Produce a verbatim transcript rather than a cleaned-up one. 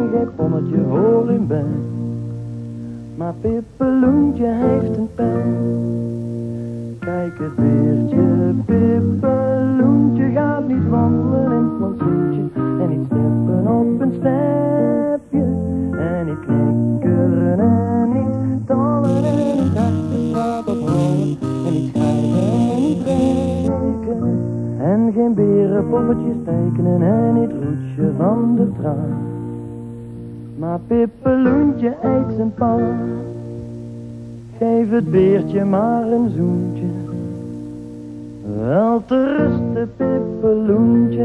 en geen ponnetje voor in bed. Maar pippeloentje heeft een pijn. Kijk het beertje, pippeloentje gaat niet wandelen in het plantsoentje. En niet steppen op een stepje. En niet knikkeren en niet tollen en niet achterstraat op rollen. En niet schrijven en niet rekenen. En geen berenpoppetjes tekenen en niet roetje van de traan. Maar pippeloentje eet zijn pa. Geef het beertje maar een zoentje. Wel te rusten, pippeloentje.